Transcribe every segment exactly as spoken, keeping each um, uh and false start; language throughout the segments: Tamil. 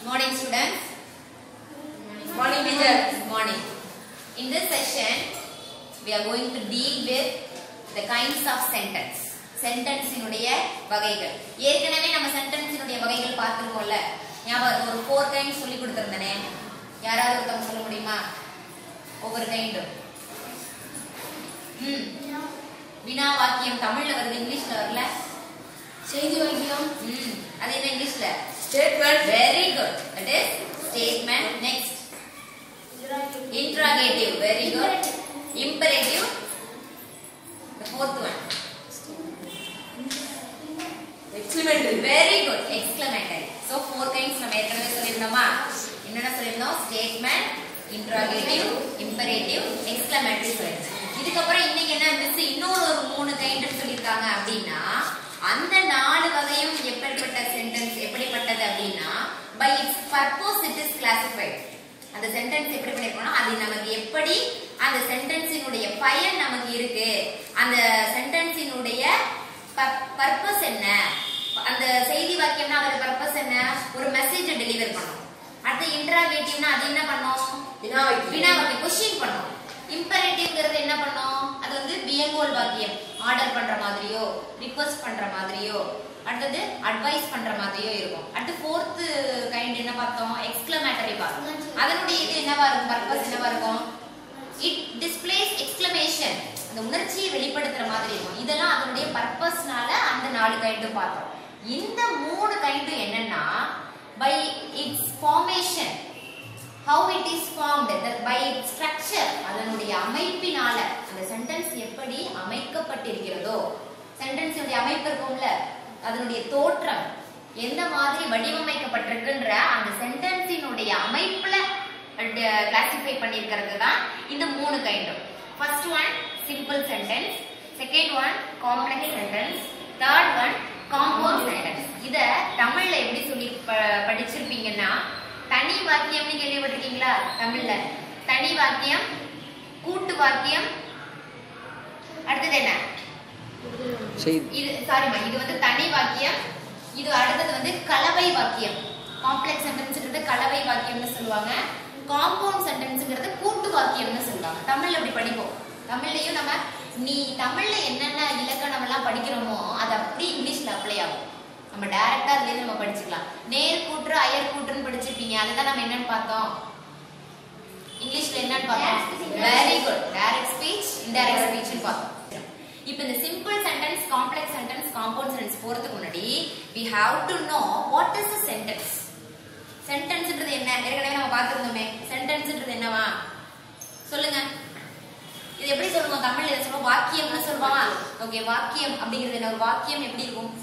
Morning students. Morning teacher. Morning. In this session, we are going to deal with the kinds of sentence. Sentence இனுடைய வகைகள். ஏற்கனவே நம்ம sentence இனுடைய வகைகள் பார்த்திருக்கோம்ல. ஞாபகம் ஒரு four kinds சொல்லி கொடுத்திருந்தனே. யாராவது ஒருத்தவங்க சொல்ல முடியுமா? ஒவ்வொரு kind. ம். வினா வாக்கியம் தமிழ்ல வருது, இங்கிலீஷ்ல வரல. செய்தி வாக்கியம். ம். அது என்ன இங்கிலீஷ்ல? Statement. Very good. That is statement. Next. Interrogative. Very good. Imperative. The fourth one. Exclamatory. Very good. Exclamatory. So four kinds நம்ம ஏற்கனவே சொல்லிருந்தோமா? என்னென்ன சொல்லிருந்தோம்? Statement, interrogative, imperative, exclamatory சொல்லிருந்தோம். இதுக்கு அப்புறம் இன்னைக்கு என்ன மிஸ் இன்னொரு ஒரு மூணு கைண்ட் சொல்லிருக்காங்க அப்படினா அந்த நாலு வகையும் எப்படிப்பட்ட சென்டென்ஸ் எப்படிப்பட்டது அப்படினா by its purpose it is classified. அந்த சென்டென்ஸ் எப்படி பண்ணிருக்கோம்னா அது நமக்கு எப்படி அந்த சென்டென்ஸினுடைய பயன் நமக்கு இருக்கு, அந்த சென்டென்ஸினுடைய பர்பஸ் என்ன, அந்த செய்தி வாக்கியம்னா அதோட பர்பஸ் என்ன, ஒரு மெசேஜ் டெலிவர் பண்ணணும். அடுத்து இன்டராகேட்டிவ்னா அது என்ன பண்ணோம்? வினா வாக்கியம். வினா வாக்கியம் क्वेश्चन பண்ணோம். இம்பரேட்டிவ்ங்கிறது என்ன பண்ணோம்? அது வந்து வியங்கோல் வாக்கியம், ஆர்டர் பண்ற மாதிரியோ ரிக்வெஸ்ட் பண்ற மாதிரியோ அடுத்து அட்வைஸ் பண்ற மாதிரியோ இருக்கும். அடுத்து fourth கைண்ட் என்ன பார்த்தோம்? எக்ஸ்க்ளமேட்டரி பார்த்தோம். அதனுடைய இது என்னவா இருக்கும்? பர்பஸ் என்னவா இருக்கும்? இட் டிஸ்ப்ளேஸ் எக்ஸ்க்ளமேஷன், அந்த உணர்ச்சியை வெளிப்படுத்துற மாதிரி இருக்கும். இதெல்லாம் அதனுடைய பர்பஸ்னால அந்த நாலு கைண்டும் பார்த்தோம். இந்த மூணு கைண்டும் என்னன்னா by its formation, how it is formed, that by its structure, அதனுடைய அமைப்பினால அந்த சென்டென்ஸ் எப்படி அமைக்கப்பட்டிருக்கிறதோ, சென்டென்ஸ் உடைய அமைப்பு இருக்கும்ல, அதனுடைய தோற்றம் எந்த மாதிரி வடிவமைக்கப்பட்டிருக்குன்ற அந்த சென்டென்ஸினுடைய அமைப்புல கிளாசிஃபை பண்ணியிருக்கிறது தான் இந்த மூணு கைண்டும். First one simple sentence, second one complex sentence, third one compound sentence. இத தமிழ்ல எப்படி சொல்லி படிச்சிருப்பீங்கன்னா தனி வாக்கியம்னு கேள்விப்பட்டிருக்கீங்களா? தமிழ்ல தனி வாக்கியம், கூட்டு வாக்கியம், அடுத்தது என்ன? இது சாரிமா, இது வந்து தனி வாக்கியம், இது அடுத்தது வந்து கலவை வாக்கியம். காம்ப்ளெக்ஸ் சென்டென்ஸ்ன்றது கலவை வாக்கியம்னு சொல்லுவாங்க, காம்பவுண்ட் சென்டென்ஸ்ங்கிறது கூட்டு வாக்கியம்னு சொல்லுவாங்க. தமிழ்ல அப்படி படிப்போம். தமிழ்லயும் நம்ம நீ தமிழ்ல என்னென்ன இலக்கணம் எல்லாம் படிக்கிறோமோ அது அப்படி இங்கிலீஷ்ல அப்ளை ஆகும். நம்ம டைரக்டா அதுல இருந்து நம்ம படிச்சுக்கலாம். நேர் கூற்று அயர் கூற்றுன்னு படிச்சிருப்பீங்க, அதுதான் நம்ம என்னன்னு பார்த்தோம் இங்கிலீஷ்ல என்னன்னு பார்த்தோம். Very good. Direct speech, indirect ஸ்பீச்னு பார்த்தோம். இப்போ இந்த simple sentence, complex sentence, compound sentence போறதுக்கு முன்னாடி we have to know what is a sentence. சென்டென்ஸ்ன்றது என்ன? ஏற்கனவே நம்ம பார்த்திருந்தோமே. சென்டென்ஸ்ன்றது என்னவா சொல்லுங்க. இது எப்படி சொல்லுவோம்? தமிழ்ல இத சொல்லுவோம் வாக்கியம்னு சொல்லுவாங்க. ஓகே, வாக்கியம் அப்படிங்கிறது என்ன? ஒரு வாக்கியம் எப்படி இருக்கும்?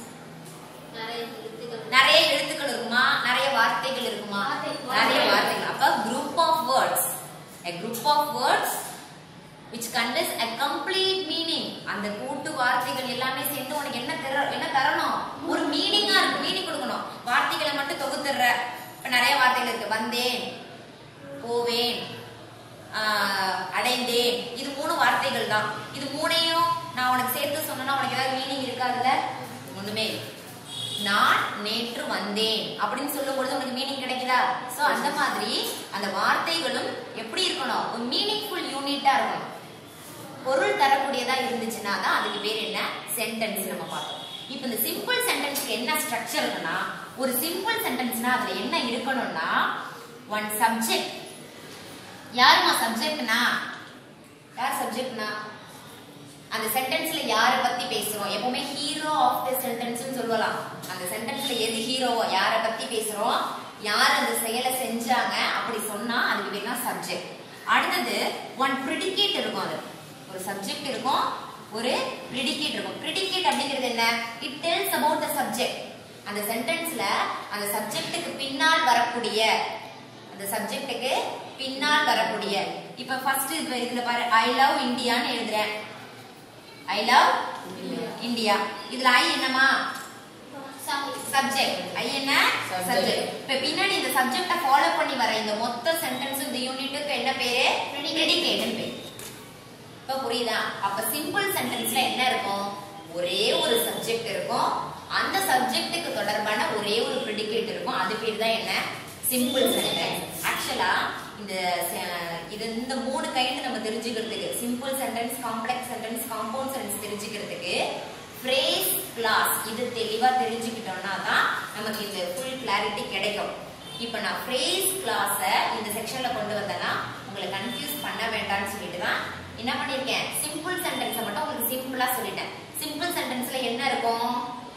நிறைய எழுத்துக்கள் இருக்குமா? நிறைய வார்த்தைகள் இருக்குமா? நிறைய வார்த்தைகள். அப்ப group of words, a group of words which conveys a complete meaning. அந்த கூட்டு வார்த்தைகள் எல்லாமே சேர்ந்து உனக்கு என்ன தர என்ன தரணும்? ஒரு மீனிங்கா இருக்கு, மீனிங் கொடுக்கணும். வார்த்தைகளை மட்டும் தொகுத்துற இப்ப நிறைய வார்த்தைகள் இருக்கு. வந்தேன், போவேன், அடைந்தேன், இது மூணு வார்த்தைகள் தான். இது மூணையும் நான் உனக்கு சேர்த்து சொன்னா உனக்கு ஏதாவது மீனிங் இருக்காதுல்ல? ஒண்ணுமே இல்லை. நான் நேற்று வந்தேன் அப்படின்னு சொல்லும் பொழுது உங்களுக்கு மீனிங் கிடைக்குதா? சோ அந்த மாதிரி அந்த வார்த்தைகளும் எப்படி இருக்கணும்? ஒரு மீனிங்ஃபுல் யூனிட்டா இருக்கணும். பொருள் தரக்கூடியதா இருந்துச்சுன்னா தான் அதுக்கு பேர் என்ன? சென்டென்ஸ் நம்ம பார்த்தோம். இப்போ இந்த சிம்பிள் சென்டென்ஸ்க்கு என்ன ஸ்ட்ரக்சர் இருக்குன்னா, ஒரு சிம்பிள் சென்டென்ஸ்னா அதுல என்ன இருக்கணும்னா ஒன் சப்ஜெக்ட். யாருமா சப்ஜெக்ட்னா? யார் சப்ஜெக்ட்னா? அந்த சென்டென்ஸ்ல யாரை பத்தி பேசுறோம்? எப்பவுமே ஹீரோ ஆஃப் தி சென்டென்ஸ்னு சொல்லலாம். அந்த சென்டென்ஸ்ல எது ஹீரோவோ, யாரை பத்தி பேசுறோம், யார் அந்த செயலை செஞ்சாங்க அப்படி சொன்னா அதுக்கு பேர் தான் சப்ஜெக்ட். அடுத்தது ஒன் ப்ரிடிகேட் இருக்கும். அது ஒரு சப்ஜெக்ட் இருக்கும், ஒரு ப்ரிடிகேட் இருக்கும். ப்ரிடிகேட் அப்படிங்கிறது என்ன? It tells about the subject. அந்த சென்டென்ஸ்ல அந்த சப்ஜெக்ட்டுக்கு பின்னால் வரக்கூடிய, அந்த சப்ஜெக்ட்டுக்கு பின்னால் வரக்கூடிய, இப்ப ஃபர்ஸ்ட் இதுல பாரு, ஐ லவ் இந்தியான்னு எழுதுறேன். I love India. இதுல I என்னமா? சப்ஜெக்ட். I என்ன? சப்ஜெக்ட். இப்ப பின்னாடி இந்த சப்ஜெக்ட்ட ஃபாலோ பண்ணி வர இந்த மொத்த சென்டென்ஸ் இந்த யூனிட்டுக்கு என்ன பேரு? ப்ரெடிகேட்னு பேரு. இப்ப புரியுதா? அப்ப சிம்பிள் சென்டென்ஸ்ல என்ன இருக்கும்? ஒரே ஒரு சப்ஜெக்ட் இருக்கும், அந்த சப்ஜெக்ட்டுக்கு தொடர்பான ஒரே ஒரு ப்ரெடிகேட் இருக்கும். அது பேர் தான் என்ன? Simple sentence. ஆக்சுவலா இந்த இது இந்த மூணு கைண்ட் நம்ம தெரிஞ்சுக்கிறதுக்கு, simple sentence, complex sentence, compound sentence தெரிஞ்சுக்கிறதுக்கு ஃப்ரேஸ், கிளாஸ் இது தெளிவா தெரிஞ்சுக்கிட்டோம்னா தான் நமக்கு இந்த ஃபுல் கிளாரிட்டி கிடைக்கும். இப்போ நான் ஃப்ரேஸ் கிளாஸ இந்த செக்ஷன்ல கொண்டு வந்தேன்னா உங்களை கன்ஃபியூஸ் பண்ண வேண்டாம்னு சொல்லிட்டு தான் என்ன பண்ணிருக்கேன், சிம்பிள் சென்டென்ஸை மட்டும் உங்களுக்கு சிம்பிளா சொல்லிட்டேன். சிம்பிள் சென்டென்ஸ்ல என்ன இருக்கும்,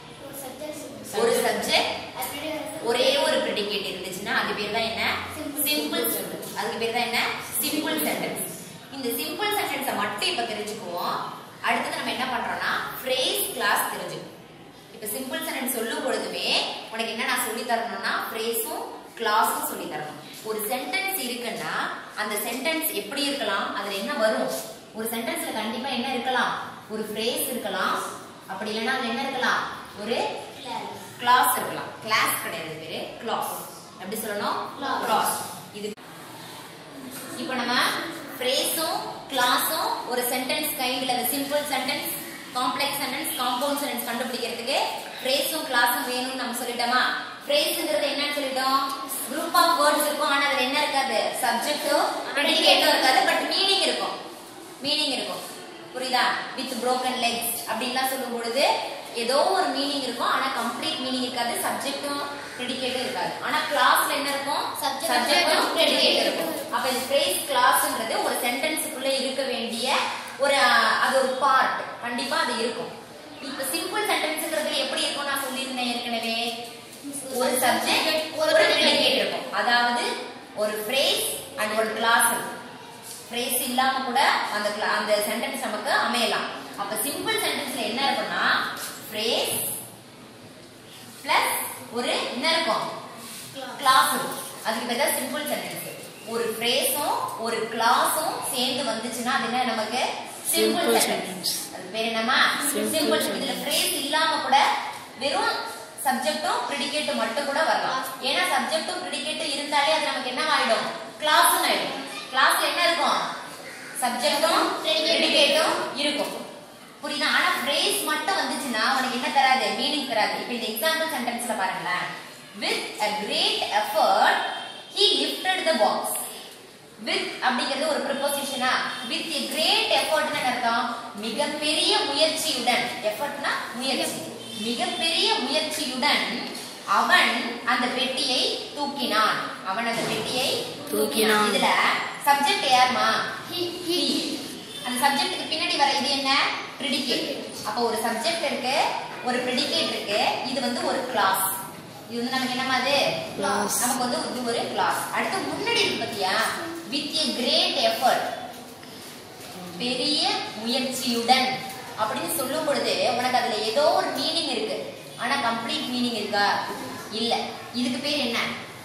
ஒரு சப்ஜெக்ட் ஒரே ஒரு ப்ரெடிகேட் இருந்துச்சுன்னா அது பேர் தான் என்ன, சிம்பிள் சென்டென்ஸ். அதுக்கு பேர் தான் என்ன, சிம்பிள் சென்டென்ஸ். இந்த சிம்பிள் சென்டென்ஸை மட்டும் இப்ப தெரிஞ்சுக்குவோம். அடுத்து நம்ம என்ன பண்றோம்னா ஃப்ரேஸ், கிளாஸ் தெரிஞ்சுக்கணும். இப்ப சிம்பிள் சென்டென்ஸ் சொல்லும் பொழுதுமே உனக்கு என்ன நான் சொல்லி தரணும்னா ஃப்ரேஸும் கிளாஸும் சொல்லி தரணும். ஒரு சென்டென்ஸ் இருக்குன்னா அந்த சென்டென்ஸ் எப்படி இருக்கலாம், அதுல என்ன வரும். ஒரு சென்டென்ஸ்ல கண்டிப்பா என்ன இருக்கலாம், ஒரு ஃப்ரேஸ் இருக்கலாம், அப்படி இல்லைன்னா அதுல என்ன இருக்கலாம், ஒரு கிளாஸ் இருக்கலாம். கிளாஸ் கிடையாது, பேரு கிளாஸ். எப்படி சொல்லணும், கிளாஸ். இது இப்போ நம்ம ஃப்ரேஸும் கிளாஸும் ஒரு சென்டென்ஸ் கைண்ட்ல simple sentence, complex sentence, compound sentence கண்டுபிடிக்கிறதுக்கு ஃப்ரேஸும் கிளாஸும் வேணும்னு நம்ம சொல்லிட்டோமா. ஃப்ரேஸ்ங்கிறது என்னன்னு சொல்லிட்டோம், குரூப் ஆஃப் வேர்ட்ஸ் இருக்கும். ஆனா அதுல என்ன இருக்காது, சப்ஜெக்ட்டோ ப்ரெடிகேட்டோ இருக்காது, பட் மீனிங் இருக்கும். மீனிங் இருக்கும், புரியுதா. வித் broken legs அப்படின்லாம் சொல்லும் பொழுது ஏதோ ஒரு மீனிங் இருக்கும், ஆனா கம்ப்ளீட் மீனிங் இருக்காது, சப்ஜெக்ட்டும் ப்ரெடிகேட்டும் இருக்காது. ஆனா கிளாஸ்ல என்ன இருக்கும், சப்ஜெக்ட்டும் ப்ரெடிகேட் இருக்கும். அப்ப இந்த ஃப்ரேஸ் கிளாஸ்ங்கிறது ஒரு சென்டென்ஸ்க்குள்ள இருக்க வேண்டிய ஒரு அது ஒரு பார்ட், கண்டிப்பா அது இருக்கும். இப்ப சிம்பிள் சென்டென்ஸ்ங்கிறது எப்படி இருக்கும் நான் சொல்லியிருந்தேன் ஏற்கனவே, ஒரு சப்ஜெக்ட் ஒரு ப்ரெடிகேட் இருக்கும். அதாவது ஒரு ஃப்ரேஸ் அண்ட் ஒரு கிளாஸ் இருக்கும். ஃப்ரேஸ் இல்லாம கூட அந்த அந்த சென்டென்ஸ் நமக்கு அமையலாம். அப்ப சிம்பிள் சென்டென்ஸ்ல என்ன இருக்கும்னா ஃப்ரேஸ் பிளஸ் ஒரு என்ன இருக்கும், கிளாஸ் இருக்கும். அதுக்கு பேர் தான் சிம்பிள் சென்டென்ஸ். ஒரு ஃப்ரேஸும் ஒரு கிளாஸும் சேர்ந்து வந்துச்சுன்னா அது என்ன நமக்கு சிம்பிள் சென்டென்ஸ். அது பேர் என்னமா, சிம்பிள். இதுல ஃப்ரேஸ் இல்லாம கூட வெறும் சப்ஜெக்ட்டும் ப்ரெடிகேட்டும் மட்டும் கூட வரலாம். ஏன்னா சப்ஜெக்ட்டும் ப்ரெடிகேட்டும் இருந்தாலே அது நமக்கு என்ன ஆயிடும், கிளாஸ் ஆயிடும். கிளாஸ்ல என்ன இருக்கும், சப்ஜெக்ட்டும் ப்ரெடிகேட்டும் இருக்கும், புரியுதா. ஆனா ஃப்ரேஸ் மட்டும் வந்துச்சுன்னா உனக்கு என்ன தராது, மீனிங் தராது. இப்போ இந்த எக்ஸாம்பிள் சென்டென்ஸ்ல பாருங்களேன், with a great effort he lifted the box. with அப்படிங்கிறது ஒரு preposition-ஆ, with a great effort ன்னு அர்த்தம் மிகப்பெரிய முயற்சியுடன். எஃபர்ட்னா முயற்சி. மிகப்பெரிய முயற்சியுடன் அவன் அந்த பெட்டியை தூக்கினான். அவன் அந்த பெட்டியை தூக்கினான். இதுல சப்ஜெக்ட் யாருமா, he. அந்த சப்ஜெக்ட்டுக்கு பின்னாடி வர இது என்ன, ப்ரெடிகேட். அப்ப ஒரு சப்ஜெக்ட் இருக்கு, ஒரு ப்ரெடிகேட் இருக்கு, இது வந்து ஒரு கிளாஸ். இது வந்து நமக்கு என்ன மாதிரி கிளாஸ், நமக்கு வந்து இது ஒரு கிளாஸ். அடுத்து முன்னாடி இருக்கு பாத்தியா, with a great effort, பெரிய முயற்சியுடன் அப்படின்னு சொல்லும் பொழுது உனக்கு அதுல ஏதோ ஒரு மீனிங் இருக்கு, ஆனா கம்ப்ளீட் மீனிங் இருக்கா, இல்ல. இதுக்கு பேர் என்ன,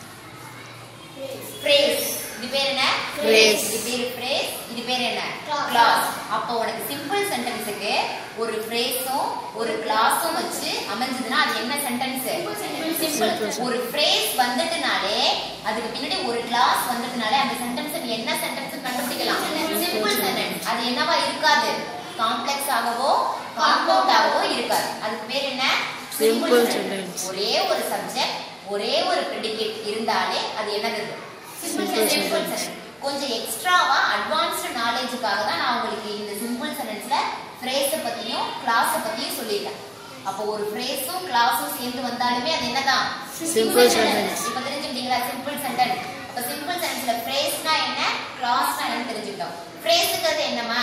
ஃப்ரேஸ். இது பேர் என்ன, ஃப்ரேஸ். இது பேர் ஃப்ரேஸ். இது பேர் என்ன, கிளாஸ். அப்போ உனக்கு சிம்பிள் சென்டென்ஸ்க்கு ஒரு ஃப்ரேஸும் ஒரு கிளாஸும் வச்சு அமைஞ்சதுன்னா அது என்ன சென்டென்ஸ், சிம்பிள். ஒரு ஃப்ரேஸ் வந்துட்டனாலே அதுக்கு பின்னாடி ஒரு கிளாஸ் வந்துட்டனாலே அந்த சென்டென்ஸ் நீ என்ன சென்டென்ஸ் கண்டுபிடிக்கலாம், சிம்பிள் சென்டென்ஸ். அது என்னவா இருக்காது, காம்ப்ளெக்ஸ் ஆகவோ காம்பவுண்ட் ஆகவோ இருக்காது. அதுக்கு பேர் என்ன, சிம்பிள் சென்டென்ஸ். ஒரே ஒரு சப்ஜெக்ட் ஒரே ஒரு ப்ரெடிகேட் இருந்தாலே அது என்னது, சிம்பிள் சென்டென்ஸ். கொஞ்சம் எக்ஸ்ட்ராவா அட்வான்ஸ்டு நாலேஜுக்காக தான் நான் உங்களுக்கு இந்த சிம்பிள் சென்டென்ஸ்ல ஃப்ரேஸை பத்தியும் கிளாஸை பத்தியும் சொல்லிட்டேன். அப்போ ஒரு ஃப்ரேஸும் கிளாஸும் சேர்ந்து வந்தாலுமே அது என்னதான், சிம்பிள் சென்டென்ஸ். இப்போ தெரிஞ்சுக்கிட்டீங்களா சிம்பிள் சென்டென்ஸ். அப்ப சிம்பிள் சென்டென்ஸ்ல ஃப்ரேஸ்னா என்ன, கிளாஸ்னா என்னன்னு தெரிஞ்சுக்கிட்டோம். ஃப்ரேஸ்ங்கிறது என்னமா,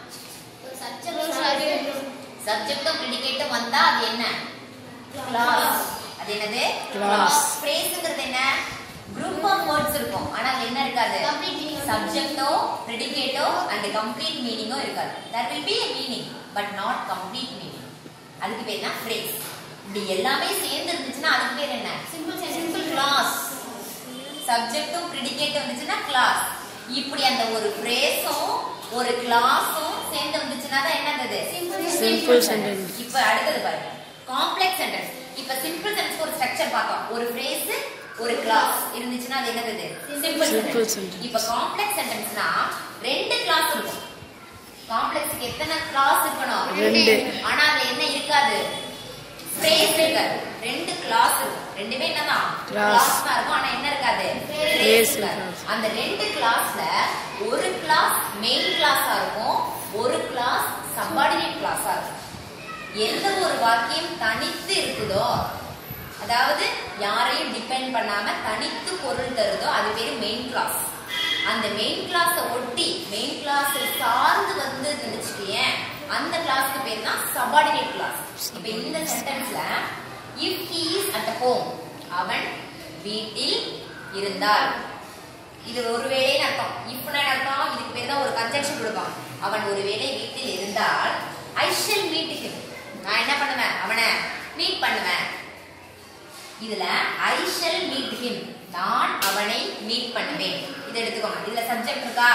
சப்ஜெக்ட்டும் ப்ரெடிகேட்டும் வந்தா அது என்ன, கிளாஸ். அது என்னது, கிளாஸ். ஃப்ரேஸ்ங்கிறது என்ன, group of words இருக்கும், ஆனா அது என்ன இருக்காது, சப்ஜெக்ட்டோ ப்ரெடிகேட்டோ and complete meaning-ஓ இருக்காது. there will be a meaning but not complete meaning. அதுக்கு பேர் தான் phrase. இப்படி எல்லாமே சேர்ந்து இருந்துச்சுன்னா அதுக்கு பேர் என்ன, சிம்பிள் கிளாஸ். சப்ஜெக்ட்டும் ப்ரெடிகேட்டும் வந்துச்சுன்னா கிளாஸ். இப்படி அந்த ஒரு phrase-உம் ஒரு கிளாஸும் சேர்ந்து வந்துச்சுன்னா தான் என்னது, சிம்பிள் சென்டென்ஸ். இப்போ அடுத்தது பாருங்க, காம்ப்ளெக்ஸ் சென்டென்ஸ். இப்போ சிம்பிள் சென்டென்ஸ்க்கு ஒரு ஸ்ட்ரக்சர் பார்த்தோம், ஒரு phrase ஒரு கிளாஸ் இருந்துச்சுன்னா அது என்னது, சிம்பிள் சென்டென்ஸ். இப்போ காம்ப்ளெக்ஸ் சென்டென்ஸ்னா ரெண்டு கிளாஸ் இருக்கும். காம்ப்ளெக்ஸ்க்கு எத்தனை கிளாஸ் இருக்கணும், ரெண்டு. ஆனா அதுல என்ன இருக்காது, phrase இருக்காது, ரெண்டு கிளாஸ் இருக்கும். ரெண்டுமே என்னதான் Class. கிளாஸ் தான் இருக்கும் ஆனா என்ன இருக்காது Phrase இருக்காது. இருக்காது. அந்த ரெண்டு கிளாஸ்ல ஒரு கிளாஸ் மெயின் கிளாஸா இருக்கும் ஒரு கிளாஸ் சப்பார்டினேட் கிளாஸா இருக்கும் எந்த ஒரு வாக்கியம் தனித்து இருக்குதோ அதாவது யாரையும் டிபெண்ட் பண்ணாம தனித்து பொருள் தருதோ அது பேரு மெயின் கிளாஸ் அந்த மெயின் கிளாஸை ஒட்டி மெயின் கிளாஸ் சார்ந்து வந்து நினைச்சுக்கேன் அந்த கிளாஸ்க்கு பேர் தான் சபார்டினேட் கிளாஸ் இப்போ இந்த சென்டென்ஸ்ல if he is at home அவன் வீட்டில் இருந்தால் இது ஒருவேளை அர்த்தம் இப்பனா அர்த்தம் இதுக்கு பேர் தான் ஒரு கன்ஜெக்ஷன் கொடுப்பான் அவன் ஒருவேளை வீட்டில் இருந்தால் I shall meet him நான் என்ன பண்ணுவேன் அவனை மீட் பண்ணுவேன் இதுல I shall meet him நான் அவனை மீட் பண்ணுவேன் இத எடுத்துக்கோங்க இதுல சப்ஜெக்ட் இருக்கா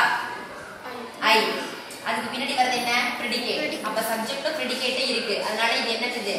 I அதுக்கு பின்னாடி வரது என்ன predicate அப்ப சப்ஜெக்ட் predicate இருக்கு அதனால இது என்னது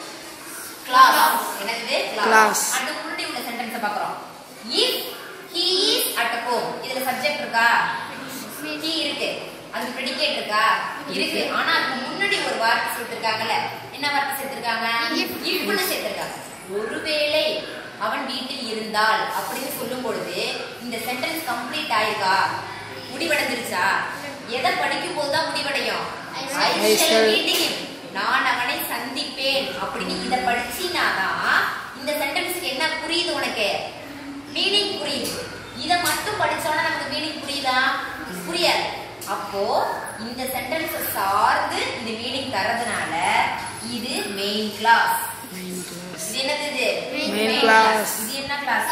கிளாஸ் என்னது கிளாஸ் அடுத்து முன்னாடி உள்ள சென்டென்ஸ் பார்க்கறோம் if he is at home இதுல சப்ஜெக்ட் இருக்கா he இருக்கு அதுக்கு predicate இருக்கா இருக்கு ஆனா அதுக்கு முன்னாடி ஒரு வார்த்தை சேர்த்திருக்காங்கல என்ன வார்த்தை சேர்த்திருக்காங்க if னு சேர்த்திருக்காங்க ஒருவேளை அவன் வீட்டில் இருந்தால் அப்படின்னு சொல்லும் பொழுது இந்த சென்டென்ஸ் கம்ப்ளீட் ஆயிருக்கா முடிவடைஞ்சிருச்சா எதை படிக்கும் போது தான் முடிவடையும் I shall meet him நான் அவனை சந்திப்பேன் அப்படின்னு இத படிச்சினாதான் இந்த சென்டென்ஸ்க்கு என்ன புரியுது உனக்கு மீனிங் புரியுது இத மட்டும் படிச்சோம்னா நமக்கு மீனிங் புரியுதா புரியாது அப்போ இந்த சென்டென்ஸ் சார்ந்து இது மீனிங் தரதுனால இது மெயின் கிளாஸ் இது என்னது மெயின் கிளாஸ் இது என்ன கிளாஸ்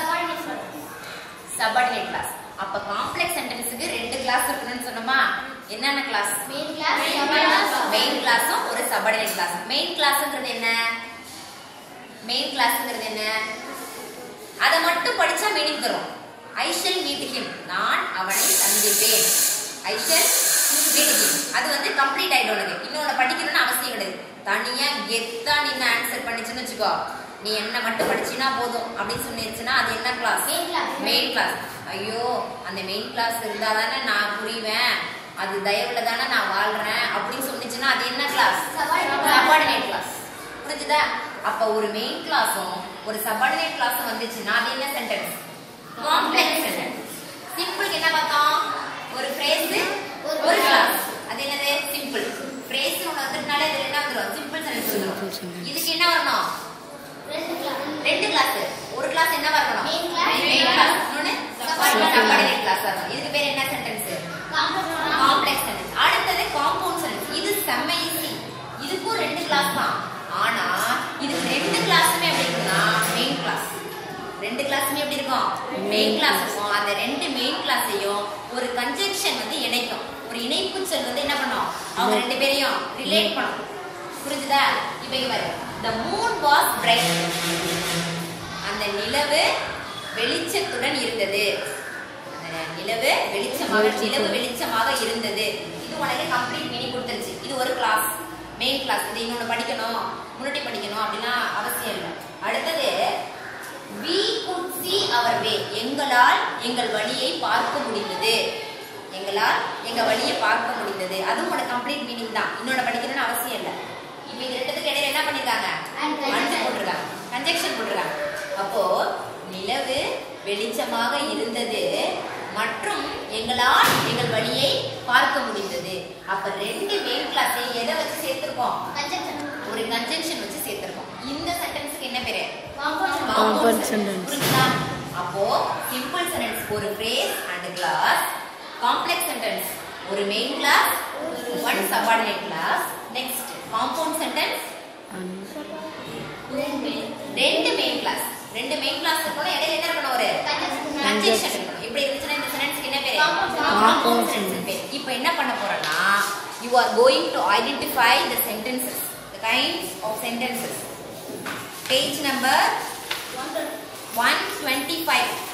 சபார்டினேட் கிளாஸ் அப்ப காம்ப்ளெக்ஸ் சென்டென்ஸ்க்கு ரெண்டு கிளாஸ் இருக்குன்னு சொன்னோமா என்னென்ன கிளாஸ் மெயின் கிளாஸ் மெயின் கிளாஸும் ஒரு சபார்டினேட் கிளாஸ் மெயின் கிளாஸ்ங்கிறது என்ன மெயின் கிளாஸ்ங்கிறது என்ன அத மட்டும் படிச்சா மீனிங் தரும் I shall meet him நான் அவனை சந்திப்பேன் I shall meet him அது வந்து கம்ப்ளீட் ஆயிடும் உனக்கு இன்னொன்னு படிக்கணும்னு அவசியம் கிடையாது தனியா கெத்தா நின்னு ஆன்சர் பண்ணிச்சுன்னு வெச்சுக்கோ நீ என்ன மட்டும் படிச்சினா போதும் அப்படி சொன்னிருச்சுனா அது என்ன கிளாஸ் மெயின் கிளாஸ் ஐயோ அந்த மெயின் கிளாஸ் இருந்தா தானே நான் புரிவேன் அது தயவுல தானே நான் வாழ்றேன் அப்படின்னு சொன்னிச்சுனா அது என்ன கிளாஸ் சபார்டினேட் கிளாஸ் புரிஞ்சுதா அப்ப ஒரு மெயின் கிளாஸும் ஒரு சபார்டினேட் கிளாஸும் வந்துச்சுனா அது என்ன சென்டென்ஸ் காம்ப்ளெக்ஸ் சென்டென்ஸ் சிம்பிளுக்கு என்ன பார்த்தோம் ஒரு ஃப்ரேஸ் ஒரு கிளாஸ் அது என்னது சிம்பிள் ஃப்ரேஸ் ஒன்னு வந்துட்டனால இது என்ன வந்துரும் சிம்பிள் சென்டென்ஸ் வந்துரும் இதுக்கு என்ன வரணும் ரெண்டு கிளாஸ் ரெண்டு கிளாஸ் ஒரு கிளாஸ் என்ன வரணும் மெயின் கிளாஸ் மெயின் கிளாஸ் இன்னொன்னு சபார்டினேட் கிளாஸ் வரணும் இதுக்கு பேர் என்ன சென்டென்ஸ் காம்ப்ளெக்ஸ் சென்டென்ஸ் அடுத்து காம்பவுண்ட் சென்டென்ஸ் இது செம்ம ஈஸி இதுக்கும் ரெண்டு கிளாஸ் தான் ஆனா இதுக்கு ரெண்டு கிளாஸுமே எப்படி இருக்குன்னா மெயின் கிளாஸ் ரெண்டு கிளாஸுமே எப்படி இருக்கும் மெயின் கிளாஸ் இருக்கும் அந்த ரெண்டு மெயின் கிளாஸையும் ஒரு கன்ஜெக்ஷன் வந்து இணைக்கும் ஒரு இணைப்பு சொல் வந்து என்ன பண்ணும் அவங்க ரெண்டு பேரையும் ரிலேட் பண்ணும் புரிஞ்சுதா இப்போ இங்க பாரு the moon was bright அந்த நிலவு வெளிச்சத்துடன் இருந்தது அந்த நிலவு வெளிச்சமாக நிலவு வெளிச்சமாக இருந்தது இது உனக்கு கம்ப்ளீட் மீனிங் கொடுத்துருச்சு இது ஒரு கிளாஸ் மெயின் கிளாஸ் இது இன்னொன்னு படிக்கணும் முன்னாடி படிக்கணும் அப்படின்னா அவசியம் இல்லை அடுத்தது we could see our way எங்களால் எங்கள் வழியை பார்க்க முடிந்தது எங்களால் எங்க வழியை பார்க்க முடிந்தது அதுவும் உனக்கு கம்ப்ளீட் மீனிங் தான் இன்னொன்னு படிக்கணும்னு அவசியம் இல்லை இப்போ இது ரெண்டுத்துக்கு இடையில என்ன பண்ணிருக்காங்க அண்ட் போட்டுருக்காங்க கன்ஜெக்ஷன் போட்டுருக்காங்க அப்போ நிலவு வெளிச்சமாக இருந்தது மற்றும் எங்களால் எங்கள் வழியை பார்க்க முடிந்தது அப்ப ரெண்டு மெயின் கிளாஸை எதை வச்சு சேர்த்திருக்கோம் ஒரு கன்ஜெக்ஷன் வச்சு சேர்த்திருக்கோம் இந்த சென்டென்ஸ்க்கு என்ன பேரு காம்பவுண்ட் சென்டென்ஸ் புரியுதா அப்போ சிம்பிள் சென்டென்ஸ் ஒரு phrase and clause complex sentence ஒரு main clause one subordinate clause next compound sentence ரெண்டு மெயின் கிளாஸ் ரெண்டு மெயின் கிளாஸ் இருக்கணும் இடையில என்ன இருக்கணும் ஒரு கன்ஜெக்ஷன் இருக்கணும் இப்படி இருந்துச்சுன்னா இந்த சென்டென்ஸ்க்கு என்ன பேரு காம்பவுண்ட் சென்டென்ஸ் பேரு இப்போ என்ன பண்ண போறோம்னா you are going to identify the sentences the kinds of sentences page number one twenty-five